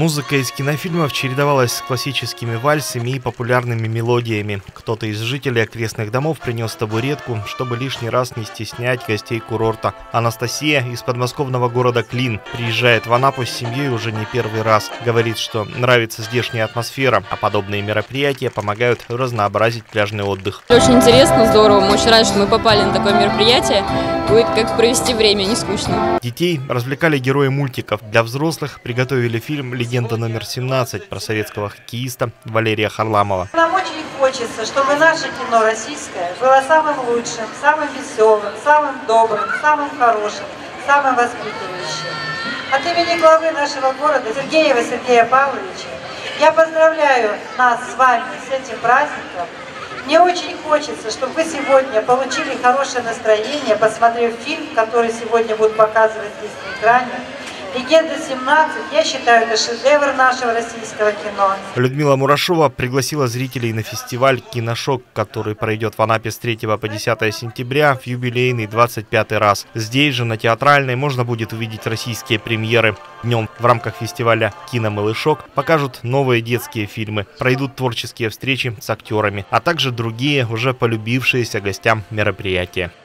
Музыка из кинофильмов чередовалась с классическими вальсами и популярными мелодиями. Кто-то из жителей окрестных домов принес табуретку, чтобы лишний раз не стеснять гостей курорта. Анастасия из подмосковного города Клин приезжает в Анапу с семьей уже не первый раз. Говорит, что нравится здешняя атмосфера, а подобные мероприятия помогают разнообразить пляжный отдых. Очень интересно, здорово. Мы очень рады, что мы попали на такое мероприятие. Будет как провести время, не скучно. Детей развлекали герои мультиков. Для взрослых приготовили фильм «Легенда номер 17» про советского хоккеиста Валерия Харламова. Нам очень хочется, чтобы наше кино российское было самым лучшим, самым веселым, самым добрым, самым хорошим, самым воспитывающим. От имени главы нашего города Сергеева Сергея Павловича я поздравляю нас с вами с этим праздником. Мне очень хочется, чтобы вы сегодня получили хорошее настроение, посмотрев фильм, который сегодня будут показывать здесь на экране. «Легенда 17», я считаю, это шедевр нашего российского кино. Людмила Мурашова пригласила зрителей на фестиваль «Киношок», который пройдет в Анапе с 3 по 10 сентября в юбилейный 25-й раз. Здесь же, на Театральной, можно будет увидеть российские премьеры. Днем в рамках фестиваля «Киномалышок» покажут новые детские фильмы, пройдут творческие встречи с актерами, а также другие, уже полюбившиеся гостям мероприятия.